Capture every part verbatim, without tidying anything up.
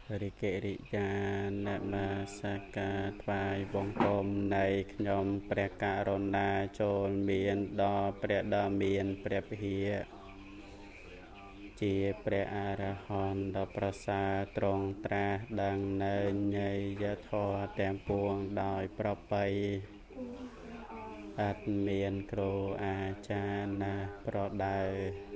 រិកិរិយានមាសកាថ្វាយបង្គំនៃខ្ញុំព្រះករុណាចូលមានដល់ព្រះដ៏មានព្រះភិយជាព្រះអរហន្តដ៏ប្រសើរទ្រង់ត្រាស់ដឹងនៅញយធម៌ទាំងពួងដោយប្រពៃអត់មានគ្រូអាចារ្យណាប្រដៅ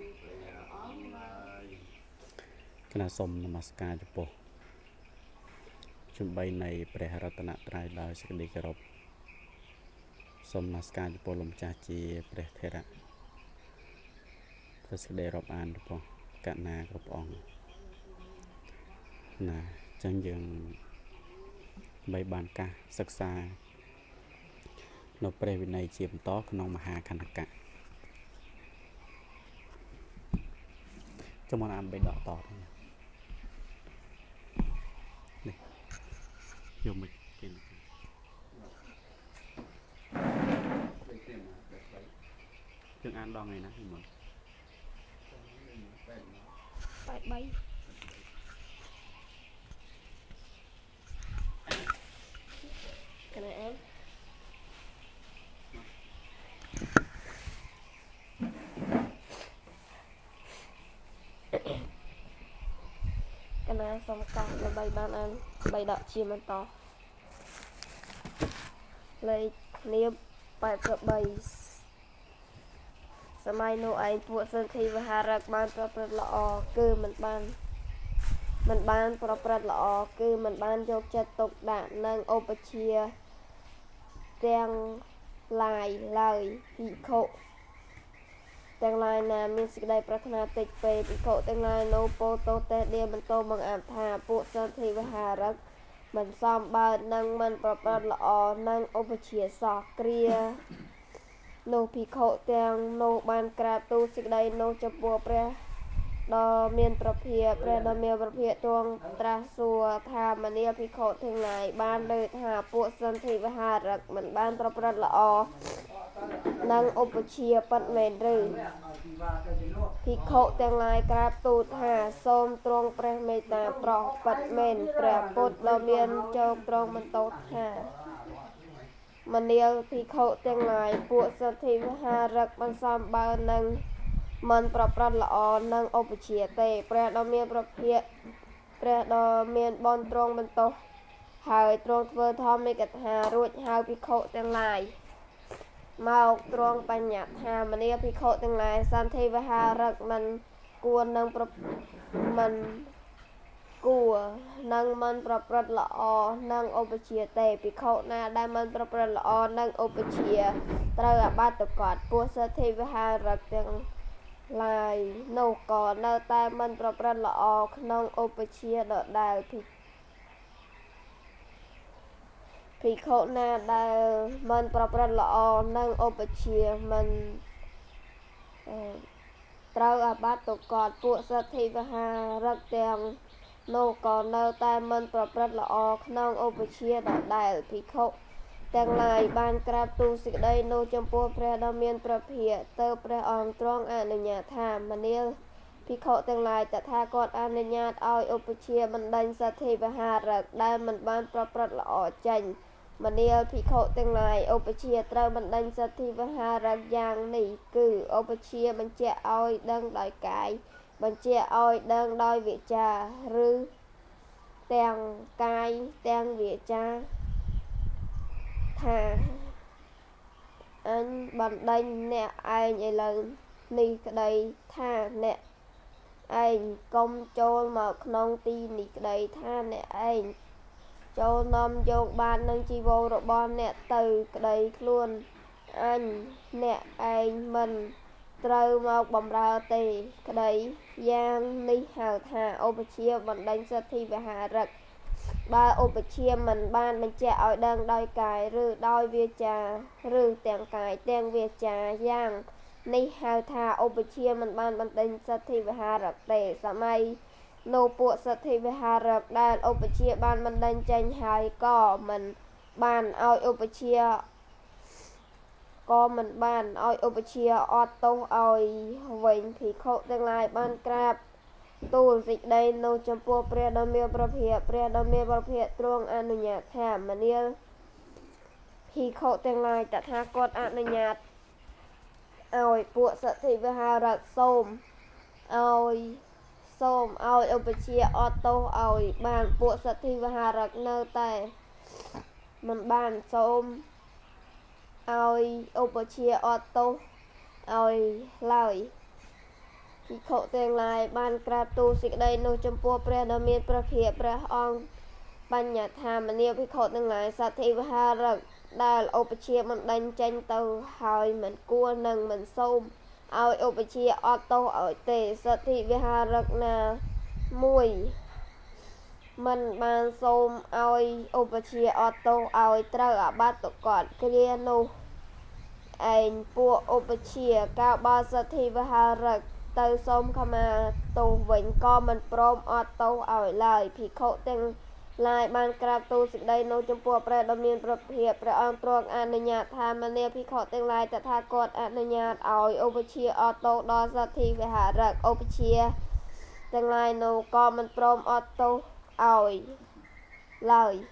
គណៈសូមនមស្ការចំពោះជំបីនៃព្រះរតនត្រ័យដោយសេចក្តីគោរពសូមនមស្ការចំពោះលោកម្ចាស់ជាព្រះថេរៈធ្វើសេចក្តីរាប់អានចំពោះកណាគ្រប់អង្គណាចឹងយើងបីបានកាសសិក្សានៅព្រះវិន័យជាបន្តក្នុងមហាខណ្ឌកៈចាំមកអានបីដកតនេះយកមកគេយើងអានដល់ថ្ងៃណាហ្នឹងមកបែបបីកណែអែមកណែសុំកោះដើម្បីបានអានបីដកជាបន្តលេខគ្នាបែបបីសម័យនោះឯងពួកសន្ធិវិហារៈបានប្រព្រឹត្តល្អគឺមិនបានមិនបានប្រព្រឹត្តល្អគឺមិនបានយកចិត្តទុកដាក់នឹងឧបជាទាំងឡាយឡើយភិក្ខុទាំងឡាយណាមានសេចក្តីប្រាថ្នាតិចពេកភិក្ខុទាំងឡាយនោះពោលទោសទេដៀបន្តបង្អាប់ថាពួកសន្ធិវិហារៈមិនសមបើនឹងមិនប្រព្រឹត្តល្អនឹងឧបជាសោះគ្រានោះភិក្ខុទាំងនោះបានក្រាបទូលសេចក្តីនោះចំពោះព្រះដ៏មានប្រភាព្រះដ៏មានប្រភាទ្រង់ត្រាស់សួរថាមនាភិក្ខុទាំងឡាយបានលើថាពួកសន្ធិវិហារៈមិនបានប្រព្រឹត្តល្អនឹងឧបជាពិតមែនឬភិក្ខុទាំងឡាយក្រាបទូលថាសូមទ្រង់ព្រះមេត្តាប្រោសពិតមែនព្រះពុទ្ធដ៏មានជោគទ្រង់បន្តថាមនាលភិក្ខុទាំងឡាយពួកសន្ធិវិហារៈមិនសមបើនឹងមិនប្រព្រឹត្តល្អនឹងឧបជាទេព្រះដ៏មានប្រភាព្រះដ៏មានបនទ្រង់បន្តហើយទ្រង់ធ្វើធម្មិកថារួចហៅភិក្ខុទាំងឡាយមកទ្រង់បញ្ញត្តិថាមនាលភិក្ខុទាំងឡាយសន្ធិវិហារៈមិនគួរនឹងប្រមិនគួរនឹងមិនប្រព្រឹត្តល្អនឹងឧបជាទេភិក្ខុណាដែលមិនប្រព្រឹត្តល្អនឹងឧបជាត្រូវអាបាតុកតពួកសន្ធិវិហារៈទាំងឡាយនោះក៏នៅតែមិនប្រព្រឹត្តល្អក្នុងឧបជាដដែលភិក្ខុណាដែលមិនប្រព្រឹត្តល្អនឹងឧបជាមិនត្រូវអាបាតុកតពួកសន្ធិវិហារៈទាំងនោះក៏នៅតែមិនប្រព្រឹត្តល្អក្នុងឧបជាដដែលភិក្ខុទាំងឡាយបានក្រាបទូលសេចក្តីនោះចំពោះព្រះដ៏មានព្រះភិយទៅព្រះអង្គទ្រង់អនុញ្ញាតថាមនាលភិក្ខុទាំងឡាយតថាគតអនុញ្ញាតឲ្យឧបជាបណ្ដេញសន្ធិវិហារៈដែលមិនបានប្រព្រឹត្តល្អចេញមនាលភិក្ខុទាំងឡាយឧបជាត្រូវបណ្ដេញសន្ធិវិហារៈយ៉ាងនេះគឺឧបជាបញ្ជាក់ឲ្យដឹងដោយកាយបញ្ជាក់ឲ្យដឹងដោយវាចាឬទាំងកាយទាំងវាចាថាអញបណ្ដេញអ្នកឯងឥឡូវនេះក្តីថាអ្នកឯងកុំចូលមកក្នុងទីនេះក្តីថាអ្នកឯងចូលនាំយកបាននឹងជីវររបស់អ្នកទៅក្តីខ្លួនអញអ្នកឯងមិនត្រូវមកបំរើទេក្តីយ៉ាងនេះហៅថាឧបជាបណ្ដេញសន្ធិវិហារៈបើឧបជាមិនបានបញ្ជាក់ឲ្យដឹងដោយកាយឬដោយវាចាឬទាំងកាយទាំងវាចាយ៉ាងនេះហៅថាឧបជាមិនបានបណ្ដេញសន្ធិវិហារៈទេសម័យនោះពួកសន្ធិវិហារៈដែលឧបជាបានបណ្ដេញចេញហើយក៏មិនបានឲ្យឧបជាក៏មិនបានឲ្យឧបជាអត់ទោសឲ្យវិញភិក្ខុទាំងឡាយបានក្រាបទូលសេចក្តីនៅចំពោះព្រះដ៏មានព្រះភិក្ខព្រះដ៏មានព្រះភិក្ខទ្រង់អនុញ្ញាតថាមនាលភិក្ខុទាំងឡាយតថាគតអនុញ្ញាតឲ្យពួកសទ្ធិវិហារៈសូមឲ្យសូមឲ្យឧបជាអត់ទោសឲ្យបានពួកសទ្ធិវិហារៈនៅតែមិនបានសូមឲ្យឧបជាអត់ទោសឲ្យឡើយភិក្ខុទាំងឡាយបានក្រាបទូលសេចក្តីនោះចំពោះព្រះដ៏មានព្រះភិក្ខព្រះអង្គបញ្ញត្តិថាមនាលភិក្ខុទាំងឡាយសទ្ធិវិហារៈដែលឧបជាមិនដេញចេញទៅហើយមិនគួរនឹងមិនសូមឲ្យឧបជាអត់ទោសឲ្យទេសទ្ធិវិហារៈណាមួយមិនបានសូមឲ្យឧបជាអត់ទោសឲ្យត្រូវអាបត្តិកតគ្រានោះឯងពួកឧបជាកាលបើសទ្ធិវិហារៈទៅសូមខមាទោសវិញក៏មិនព្រមអត់ទោសឲ្យឡើយភិក្ខុទាំងឡាយបានក្រាបទូលសេចក្តីនោះចំពោះព្រះដ៏មានព្រះភិក្ខព្រះអង្គទ្រង់អនុញ្ញាតថាមនាលភិក្ខុទាំងឡាយតថាគតអនុញ្ញាតឲ្យឧបជាអត់ទោសដល់សទ្ធិវិហារៈឧបជាទាំងឡាយនោះក៏មិនព្រមអត់ទោសឲ្យឡើយ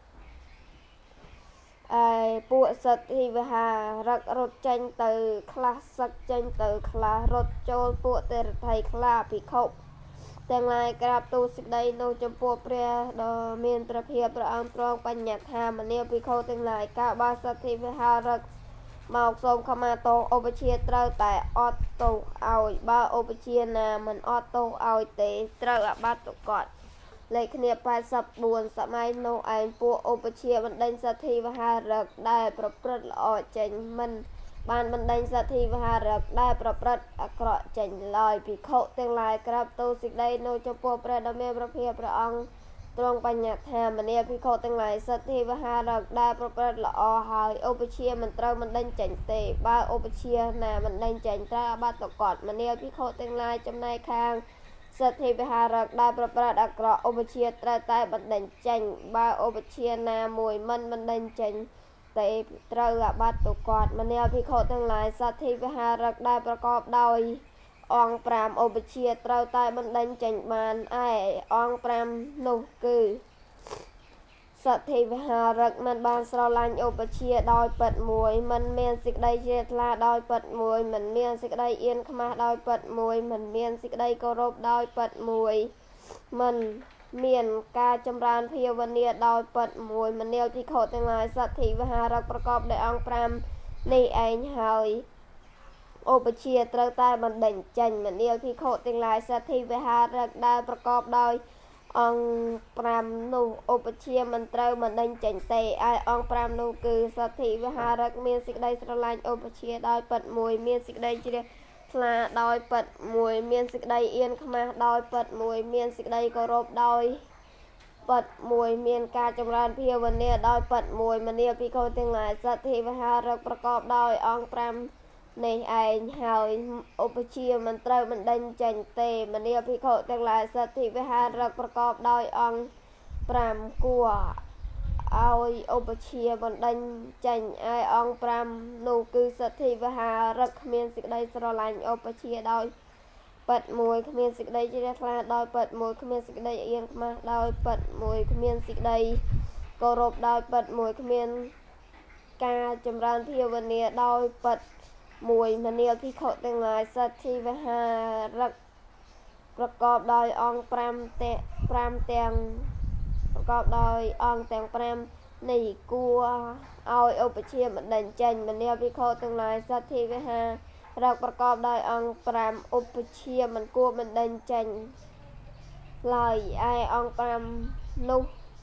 ឯពួកសទ្ធិវិហារៈរត់ចេញទៅខ្លះសឹកចេញទៅខ្លះរត់ចូលពួកទេរថីខ្លះភិក្ខុទាំងឡាយក្រាបទូលសេចក្តីនោះចំពោះព្រះដ៏មានព្រះភិក្ខព្រះអង្គទ្រង់បញ្ញត្តិថាមនាលភិក្ខុទាំងឡាយកាលបើសទ្ធិវិហារៈមកសូមខមាទោសឧបជាត្រូវតែអត់ទោសឲ្យបើឧបជាណាមិនអត់ទោសឲ្យទេត្រូវអាបត្តិកតលេខគ្នាប៉ែតសិបបួនសម័យនោះឯងពួកឧបជាបណ្ដេញសទ្ធិវិហារៈដែលប្រព្រឹត្តល្អចេញមិនបានបណ្ដេញសទ្ធិវិហារៈដែលប្រព្រឹត្តអាក្រក់ចេញឡើយភិក្ខុទាំងឡាយក្រាបទូលសេចក្តីនោះចំពោះព្រះដ៏មានព្រះភិក្ខព្រះអង្គទ្រង់បញ្ញត្តិថាមនាលភិក្ខុទាំងឡាយសទ្ធិវិហារៈដែលប្រព្រឹត្តល្អហើយឧបជាមិនត្រូវបណ្ដេញចេញទេបើឧបជាណាបណ្ដេញចេញត្រូវអាបត្តិកតមនាលភិក្ខុទាំងឡាយចំណែកខាងសទ្ធិវិហារៈដែលប្រព្រឹត្តអាក្រក់ឧបជាត្រូវតែបណ្ដេញចេញបើឧបជាណាមួយមិនបណ្ដេញចេញទេត្រូវអាបត្តិកតមនាលភិក្ខុទាំងឡាយសទ្ធិវិហារៈដែលប្រកបដោយអង្គប្រាំឧបជាត្រូវតែបណ្ដេញចេញបានឯអង្គប្រាំនោះគឺសទ្ធិវិហារៈមិនបានស្រឡាញ់ឧបជាដោយពិតមួយមិនមានសេចក្តីជ្រះថ្លាដោយពិតមួយមិនមានសេចក្តីអៀនខ្មាស់ដោយពិតមួយមិនមានសេចក្តីគោរពដោយពិតមួយមិនមានការចម្រើនភាវនាដោយពិតមួយមនាលភិក្ខុទាំងឡាយសទ្ធិវិហារៈប្រកបដោយអង្គប្រាំនេះឯងហើយឧបជាត្រូវតែបណ្ដេញចេញមនាលភិក្ខុទាំងឡាយសទ្ធិវិហារៈដែលប្រកបដោយអង្គប្រាំនោះឧបជាមិនត្រូវបណ្ដេញចេញទេឯអង្គប្រាំនោះគឺសទ្ធិវិហារៈមានសេចក្តីស្រឡាញ់ឧបជាដោយពិតមួយមានសេចក្តីជ្រះថ្លាដោយពិតមួយមានសេចក្តីអៀនខ្មាស់ដោយពិតមួយមានសេចក្តីគោរពដោយពិតមួយមានការចម្រើនភាវនាដោយពិតមួយមនាលភិក្ខុទាំងឡាយសទ្ធិវិហារៈប្រកបដោយអង្គប្រាំនេះឯងហើយឧបជាមិនត្រូវបណ្ដេញចេញទេមនាលភិក្ខុទាំងឡាយសទ្ធិវិហារៈប្រកបដោយអង្គប្រាំគួរឲ្យឧបជាបណ្ដេញចេញឯអង្គប្រាំនោះគឺសទ្ធិវិហារៈគ្មានសេចក្តីស្រឡាញ់ឧបជាដោយពិតមួយគ្មានសេចក្តីជ្រះថ្លាដោយពិតមួយគ្មានសេចក្តីអៀនខ្មាស់ដោយពិតមួយគ្មានសេចក្តីគោរពដោយពិតមួយគ្មានការចម្រើនភាវនាដោយពិតមួយមនាលភិក្ខុទាំងឡាយសទ្ធិវិហារៈប្រកបដោយអង្គប្រាំទាំងប្រាំទាំងប្រកបដោយអង្គទាំងប្រាំនេះគួរឲ្យឧបជាបណ្ដេញចេញមនាលភិក្ខុទាំងឡាយសទ្ធិវិហារៈប្រកបដោយអង្គប្រាំឧបជាមិនគួរបណ្ដេញចេញឡើយឯអង្គប្រាំនោះ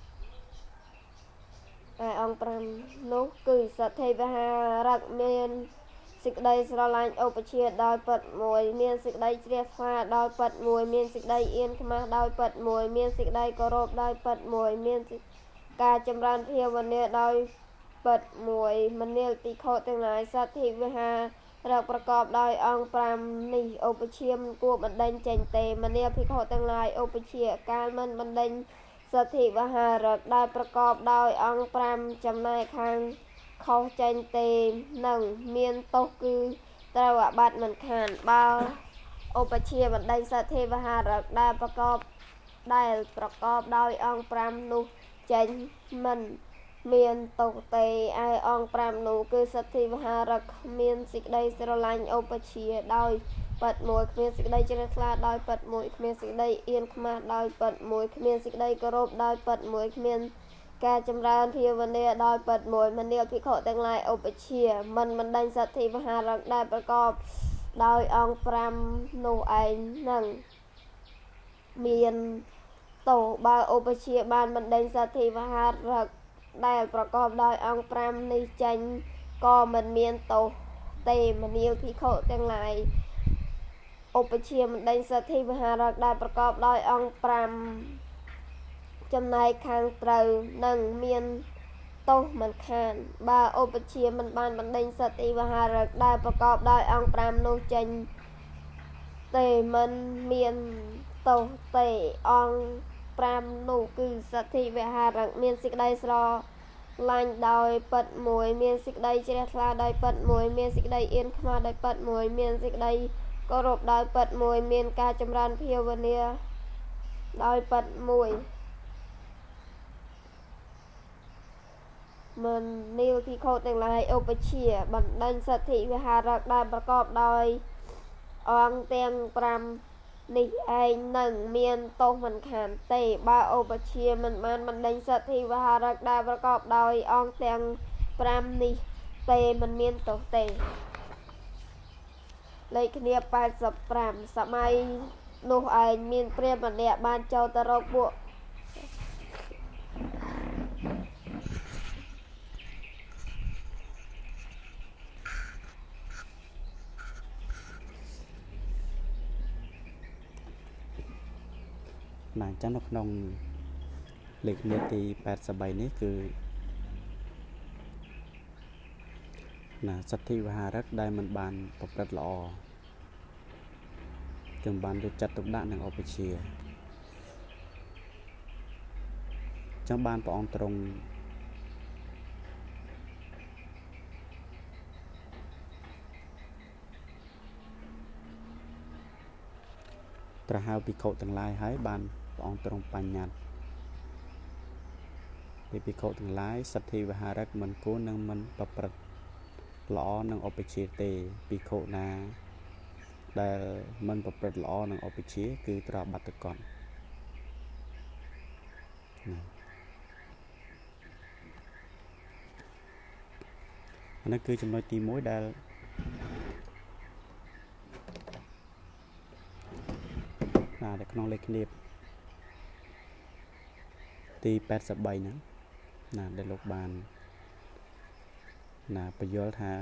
ឯអង្គប្រាំនោះគឺសទ្ធិវិហារៈមានសេចក្តីស្រឡាញ់ឧបជាដោយពិតមួយមានសេចក្តីជ្រះថ្លាដោយពិតមួយមានសេចក្តីអៀនខ្មាស់ដោយពិតមួយមានសេចក្តីគោរពដោយពិតមួយមានការចម្រើនភាវនាដោយពិតមួយមនាលភិក្ខុទាំងឡាយសទ្ធិវិហារៈប្រកបដោយអង្គប្រាំនេះឧបជាមិនគួរបណ្ដេញចេញទេមនាលភិក្ខុទាំងឡាយឧបជាកាលមិនបណ្ដេញសទ្ធិវិហារៈដែលប្រកបដោយអង្គប្រាំចំណែកខាងខុសចេញទេនឹងមានទោសគឺត្រូវអាបត្តិមិនខានបើឧបជាបណ្ដេញសទ្ធាវហារកដែលប្រកបដែលប្រកបដោយអង្គប្រាំនោះចេញមិនមានតោទេឯអង្គប្រាំនោះគឺសទ្ធាវហារកមានសេចក្តីស្រឡាញ់ឧបជាដោយប៉ិតមួយគ្មានសេចក្តីជ្រះថ្លាដោយប៉ិតមួយគ្មានសេចក្តីអៀនខ្មាស់ដោយប៉ិតមួយគ្មានសេចក្តីគោរពដោយប៉ិតមួយគ្មានការចម្រើនភាវនាដោយប៉ិតមួយមនាលភិក្ខុទាំងឡាយឧបជាមិនបណ្ដេញសទ្ធាវហារកដែលប្រកបដោយអង្គប្រាំនោះឯងនឹងមានតោបើឧបជាបានបណ្ដេញសទ្ធាវហារកដែលប្រកបដោយអង្គប្រាំនេះចេញក៏មិនមានតោទេមនាលភិក្ខុទាំងឡាយឧបជាបណ្ដេញសទ្ធាវហារកដែលប្រកបដោយអង្គប្រាំចំណែកខាងត្រូវនឹងមានទោសមិនខានបើឧបជាមិនបានបណ្ដេញសទ្ធាវហារកដែលប្រកបដោយអង្គប្រាំនោះចេញទេមិនមានទោសទេអង្គប្រាំនោះគឺសទ្ធាវហារកមានសេចក្តីស្រឡាញ់ដោយប៉ិតមួយមានសេចក្តីជ្រះថ្លាដោយប៉ិតមួយមានសេចក្តីអៀនខ្មាស់ដោយប៉ិតមួយមានសេចក្តីគោរពដោយប៉ិតមួយមានការចម្រើនភាវនាដោយប៉ិតមួយមិននីលភិក្ខុទាំងឡាយឧបជាបណ្ដេញសទ្ធាវហារកដែលប្រកបដោយអង្គទាំងប្រាំនេះឯងនឹងមានទោសមិនខានទេបើឧបជាមិនបានបណ្ដេញសទ្ធាវហារកដែលប្រកបដោយអង្គទាំងប្រាំនេះទេមិនមានទោសទេលេខគ្នាប៉ែតសិបប្រាំសម័យនោះឯងមានព្រាហ្មណ៍ម្នាក់បានចូលទៅរកពួកណាអញ្ចឹងនៅក្នុងលេខគ្នាទីแปดสิบនេះគឺណាសទ្ធាវហារកដែលមិនបានប្រព្រឹត្តល្អจึงបានយកចិត្តទុកដាក់នឹងឧបជាចឹងបានព្រះអង្គទ្រង់ត្រាស់ហៅភិក្ខុទាំងឡាយហើយបានព្រះអង្គទ្រង់បញ្ញត្តិពីភិក្ខុទាំងឡាយសទ្ធាវហារកមិនគួរនឹងមិនប្រព្រឹត្តល្អនឹងឧបជាទេភិក្ខុណាដែលមិនប្រព្រឹត្តល្អនឹងឧបជាគឺត្រូវបាត់ទៅកត់អានេះគឺចំណុចទីមួយដែលណានៅក្នុងលេខគណៀបទីแปดสิบហ្នឹងណាដែលលោកបានណាបញ្យល់ថា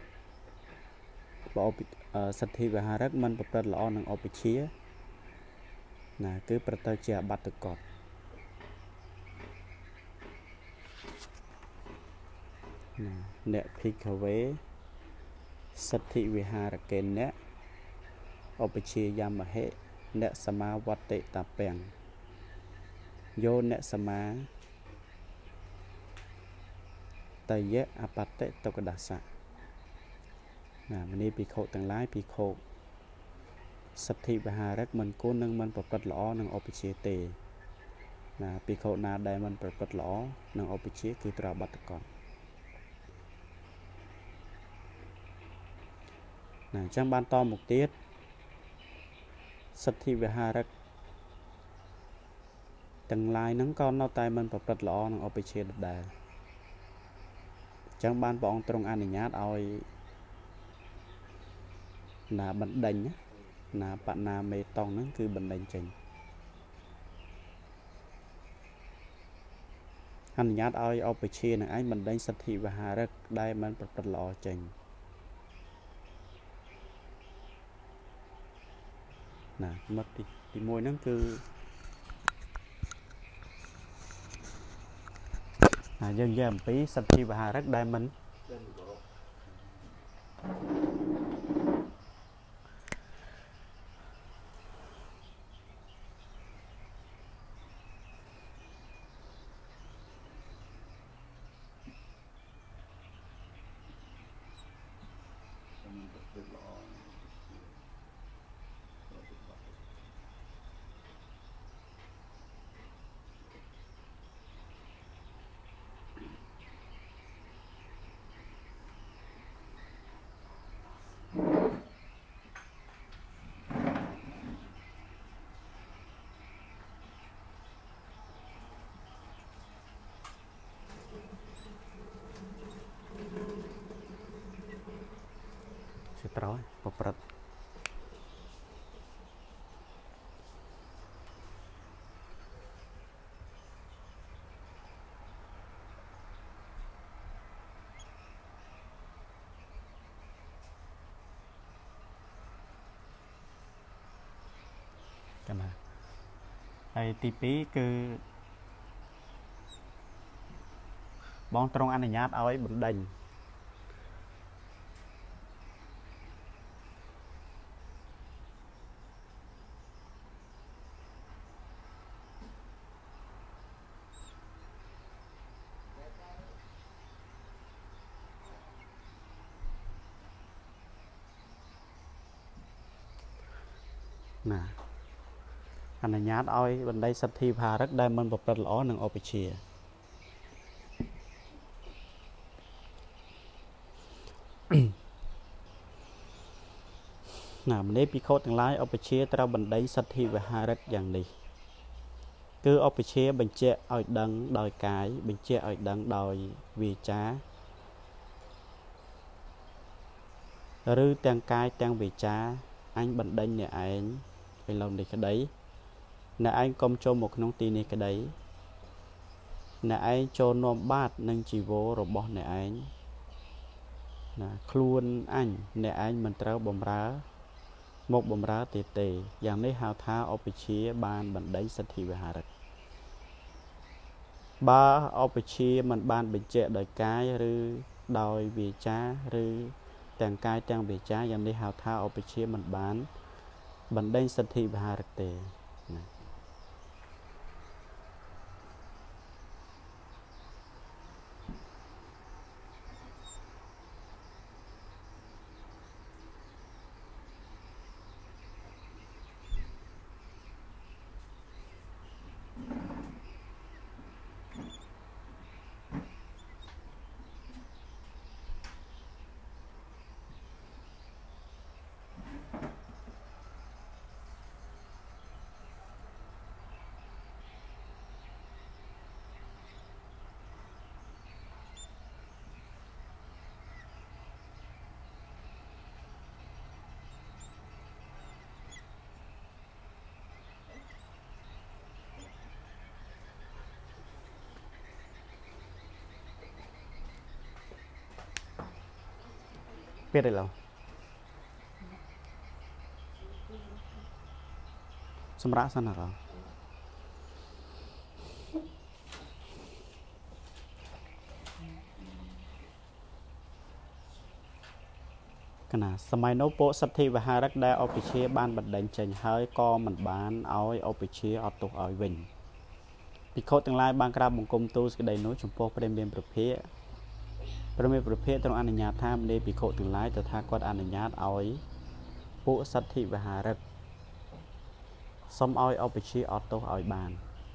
បើសទ្ធាវហារកមិនប្រព្រឹត្តល្អនឹងឧបជាណាគឺប្រទៅជាអបត្តកតណាអ្នកភិក្ខវេសទ្ធាវិហារកេនៈឧបជាយមហេអ្នកសមាវតិតាពាំងយោអ្នកសមាតយៈអបតិតុកដាសៈណាមនីភិក្ខុទាំងឡាយភិក្ខុសទ្ធាវិហារកមិនគួរនឹងមិនប្រព្រឹត្តល្អនឹងឧបជាទេណាភិក្ខុណាដែលមិនប្រព្រឹត្តល្អនឹងឧបជាគឺត្រូវបាត់កត់ណាអញ្ចឹងបានតមកទៀតសទ្ធាវិហារកទាំងឡាយហ្នឹងក៏នៅតែមិនប្រព្រឹត្តល្អនឹងឧបជាដដែលអញ្ចឹងបានព្រះអង្គទ្រង់អនុញ្ញាតឲ្យណាបណ្ដេញណាបណាមេតងហ្នឹងគឺបណ្ដេញចេញអនុញ្ញាតឲ្យឧបជានឹងឯងបណ្ដេញសទ្ធាវិហារកដែលមិនប្រព្រឹត្តល្អចេញណាមកទីទីមួយហ្នឹងគឺណាយើងនិយាយអំពីសទ្ធាវិហារកដែលមិន trói bọc bật cái này hay tí pí cứ bóng trong anh nhát áo ấy bẩn đành nè anh nhát áo ấy bên đây sắp thi phá rất đai mân bọc rất lõ nâng ốp chìa nè mình nếp bị khốt thằng lái ốp chìa tao bên đây sắp thi về hai rất dạng đi cứ ốp chìa bên chè ỏi đắng đòi cái bên chè ỏi đắng đòi vì chá rư tăng cái tăng vì chá anh bận đánh nè anh anh lòng đi cái đấy nè anh công cho một nông tin này cái đấy nè anh cho nôm bát nâng chỉ vô rồi bỏ nè anh nè khuôn anh nè anh mình trao bầm rá một bầm rá tê tê dạng này hào tha ở vị trí ban bận đánh sát thị về hà rực ba ở vị trí mình ban bình chệ đời cái rư đòi vì cha rư tàng cái trang vì cha dạng này hào tha ở vị trí mình bán bận đánh sát thị về hà rực tê biết được không? Xâm rã sẵn hả rồi? Cái nào? Sơ mai nấu bộ sắp thi và hai rắc đa ổ bị chia ban bật đánh chành hơi co mình bán áo ổ bị chia ổ tục áo vinh vì khổ tương lai ban ra bồng công tu cái đầy nối trong phố bên bên bậc phíaประเภทประเภทต้องอนุญาตทำในปีโคถึงหลายแต่ถ้าก็อนุญาตเอาไว้ผู้สัตว์ที่วิหารซ้ำเอาเอาไปชี้ออโต้เอาบาน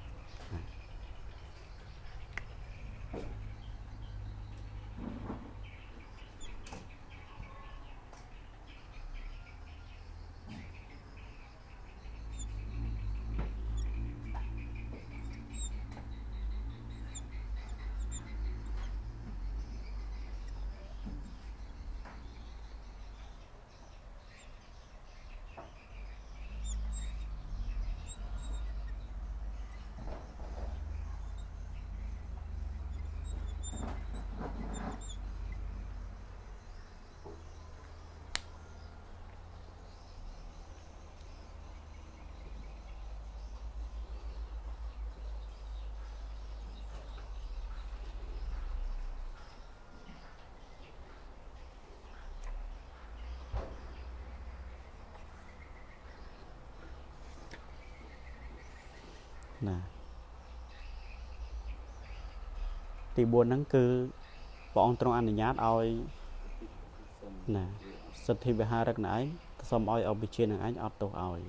nè thì buồn năng cứ bọn trong anh nhát oi nè sật thì về hai rắc nãy xong oi ở bên trên anh ở tổ oi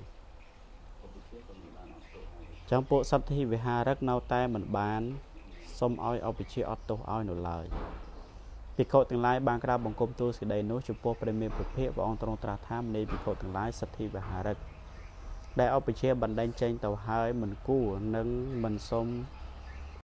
trong bộ sật thì về hai rắc nâu tay mình bán xong oi ở bên trên ở tổ oi nổi lời vì khổ tương lai ban ra bằng công tu sẽ đầy nối chụp bộ premierประเภท bọn trong tra tham này vì khổ tương lai sật thì về hai rắcได้เอาไปเชียร์บันไดเจนต่อหายมันกู้นั่งมันสม